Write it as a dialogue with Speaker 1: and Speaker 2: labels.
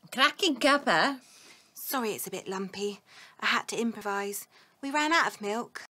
Speaker 1: Cracking cuppa.
Speaker 2: Sorry it's a bit lumpy. I had to improvise. We ran out of milk.